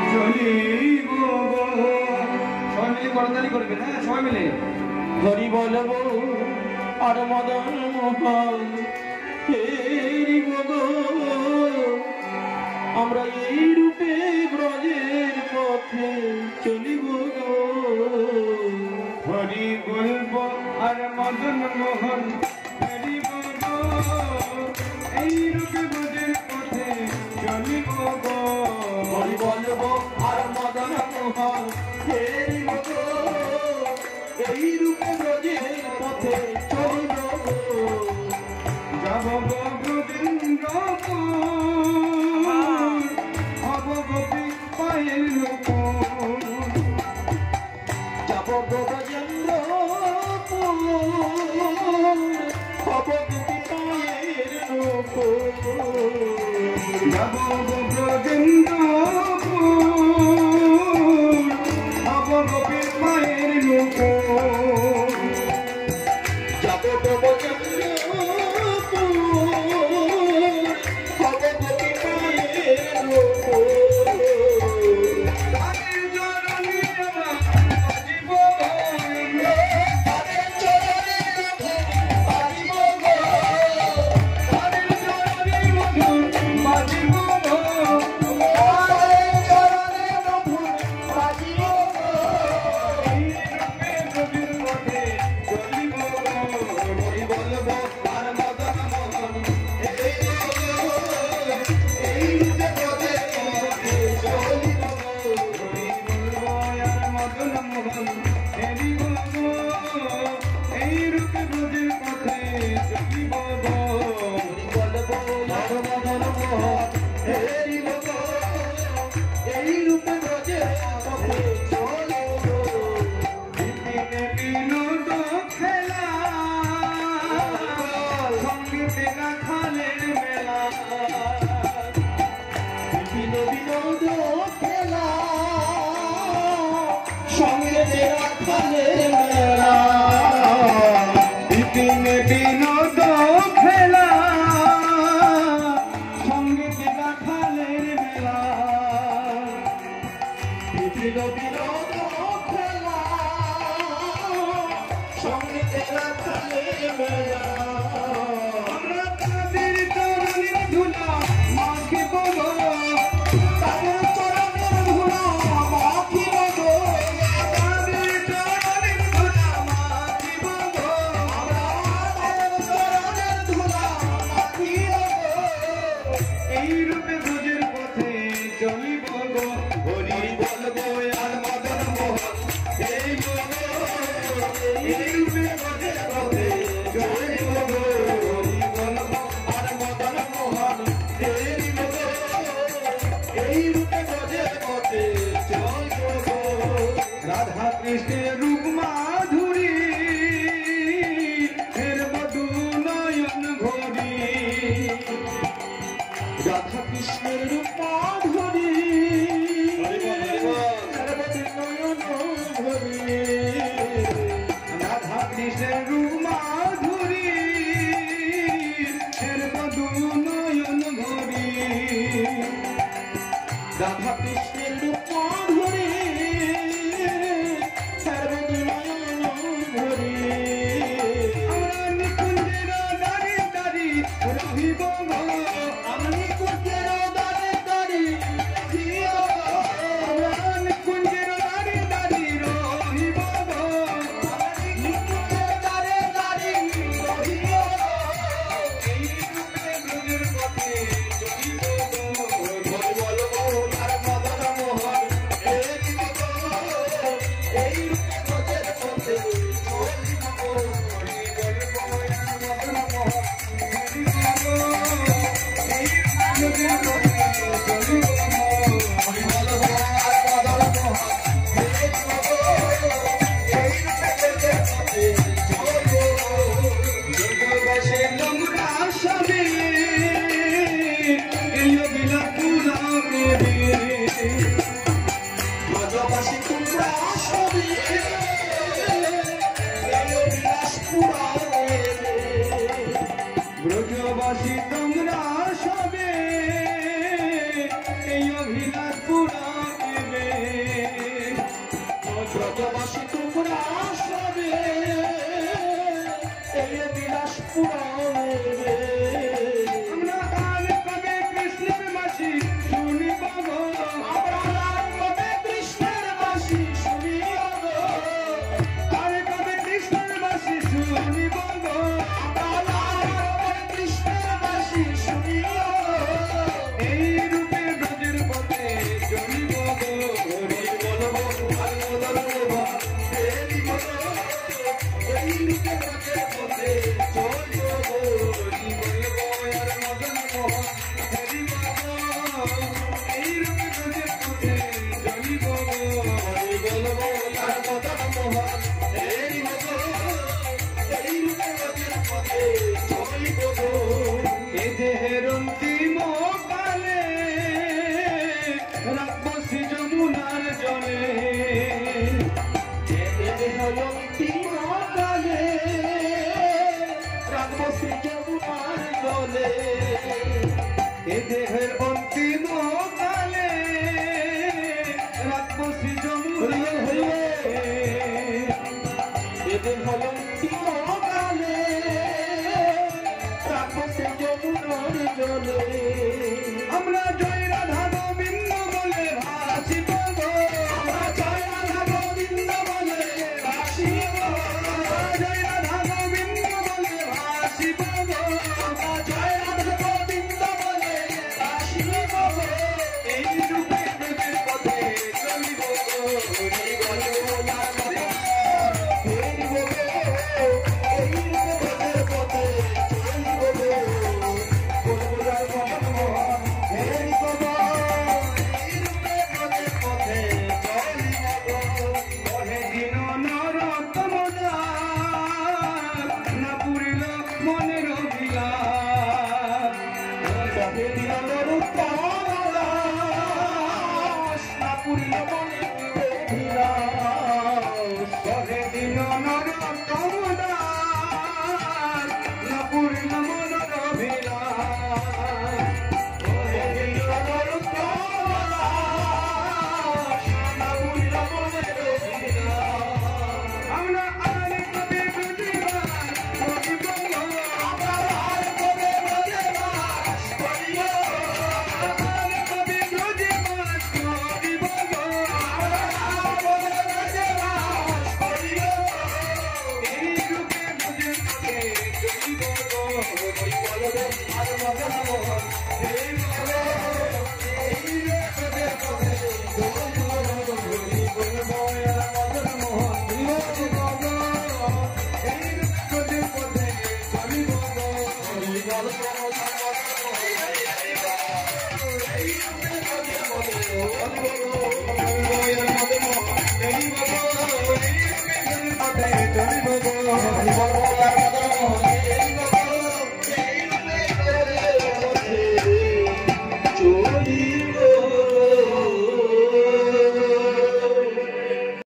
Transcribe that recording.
চলিব সবাই মিলে করতালি করবেন হ্যাঁ সবাই মিলে হরি বলবো আর মদন মোহন হেরি গো আমরা এই রূপে ব্রজের পথে চলিব গো হরি বলবো আর মদন মোহন হরি গো এই রূপে ব্রজের পথে চলিব গো হরি বলবো আর মদন মোহন হেরি গো এই রূপে ব্রজের পথে চলিব গো যাব গো গোবিন্দপুর হব গোপী পায়ের নূপুর যাব গো ব্রজেন্দ্রপুর হব গোপী পায়ের নূপুর যাব গো ব্রজেন্দ্রপুর হব গোপী পায়ের নূপুর যাব গো ব্রজেন্দ্রপুর হব গোপী পায়ের নূপুর তাদের চরণে আমার বাজিব তাদের চরণে বাজিব গো তাদের চরণে মধুর বাজিব তাদের চরণে মধুর বাজিব গো এই রূপে ব্রজের পথে চলিব হরি বলবো আর মদন মোহন এই রূপে ব্রজের পথে চলিব গো মদন মোহন হেরি গো এই রূপে ব্রজের পথে চলিব বলবো আর মদন মোহন হেরি গো এই রূপে ব্রজের পথে চলিব গো বিপিনে বিনোদ খেলা সঙ্গীতে রাখালের মেলা বিপিন বিনোদ খেলা সঙ্গে রাখালের মেলা বিপিনে বিনোদ খেলা সঙ্গীতে রাখালের মেলা বিপিন বিনোদ খেলা সঙ্গে রাখালের মেলা আমরা তাদের চরণের ধুলা মাখিব গো তাদের চরণের ধুলা মাখিব গো তাদের চরণের ধুলা মাখিব গো আমরা তাদের চরণের ধুলা মাখিব গো এই রূপে ব্রজের পথে চলিব গো হরি বলবো আর মদন মোহন এই গো এই রূপে ব্রজের পথে চলিব গো হরি বলবো আর মদন মোহন হেরি গো এই রূপে ব্রজের পথে চলিব গো রাধা কৃষ্ণের রূপ মাধুরী ফের বধু নয়ন ঘড়ি রাধা কৃষ্ণের রূপ মাধুরী সর্বদিন নয়ন ভরি রাধা কৃষ্ণের রূপ মাধুরী ফের বধু নয়ন ঘড়ি রাধা কৃষ্ণের রূপ মাধুরী সর্বদিন নয়ন ভরি আমরা নিকুঞ্জের দাঁড়ি দাঁড়ি রহিব গো আমি কুঞ্জের দ্বারে দ্বারে রহিব গো। আমরা নিকুঞ্জের দাঁড়ি দাঁড়ি রহিব গো নিকুঞ্জের দ্বারে দ্বারে রহিব গো। এই রূপে ব্রজের পথে চলিব গো হরি বলবো আর মদন মোহন হেরি রাখবো শ্রী যমুনার জলে অন্তিম কালে রাখবো শ্রী যমুনার জলে এ দেহের অন্তিম কালে রাখবো শ্রী যমুনার জলে এদের অন্তিম কালে রাখবো শ্রী যমুনার জলে আমরা জয় রাধা গোবিন্দ বলে ভাসিব গো আমরা জয় রাধা গোবিন্দ বলে ভাসিব জয় রাধা গোবিন্দ বলে ভাসিব গো আমরা জয় রাধা গোবিন্দ বলে ভাসিব এই রূপে ব্রজের পথে চলিব গো এই রূপে ব্রজের পথে চলিব বলবো মনমোহন হেরি বাবা এই রূপে ব্রজের পথে চলিব ওহে দিন নরতম দ্বার, না পুরিল মনের অভিলাষ। বহে দিল রূপ না পুরিল